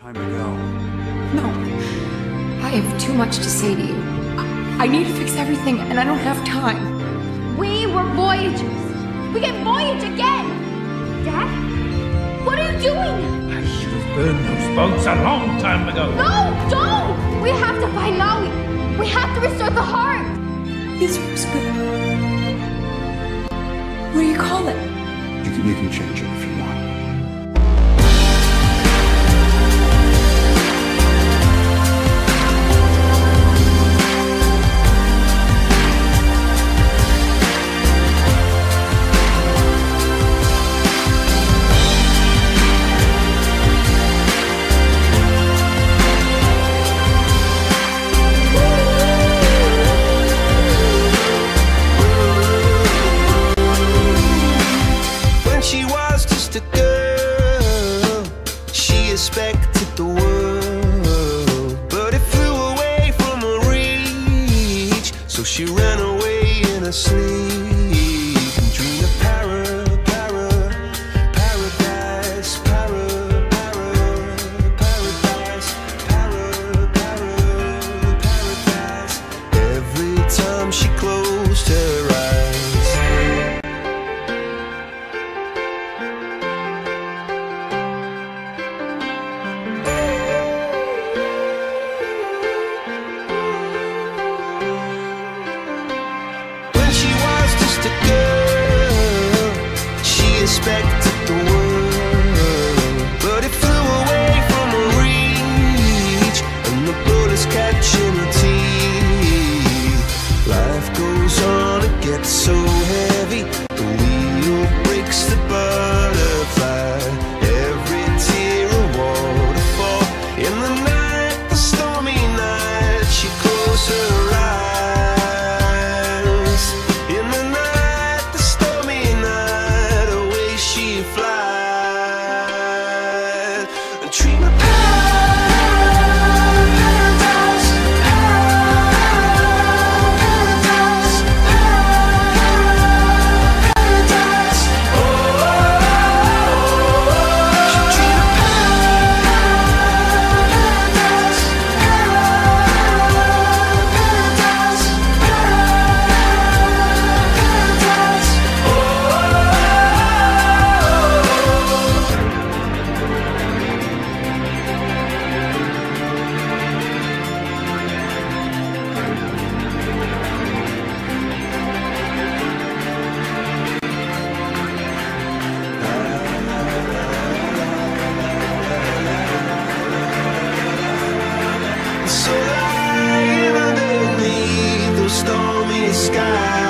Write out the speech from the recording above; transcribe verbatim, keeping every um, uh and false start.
Time to go. No. I have too much to say to you. I, I need to fix everything, and I don't have time. We were Voyagers. We get Voyage again! Dad? What are you doing? I should have burned those boats a long time ago. No! Don't! We have to find Maui. We have to restore the heart. Is Rosewood? What do you call it? You can, you can change it if you want. Expected the world, but it flew away from her reach. So she ran away in her sleep and dreamed of para, para, paradise, para, para, paradise, para, para, paradise. Every time she closed her eyes. Expected the world, but it flew away from her reach, and the bullets catching her teeth. Life goes on, it gets so heavy, the wheel breaks the butterfly. Every tear a waterfall. In the night, the stormy night, she closed her eyes. In the night, the stormy night, she flies and dream of paradise, paradise, paradise. Oh, she dream of paradise, paradise, paradise. Oh. So lying underneath those stormy skies.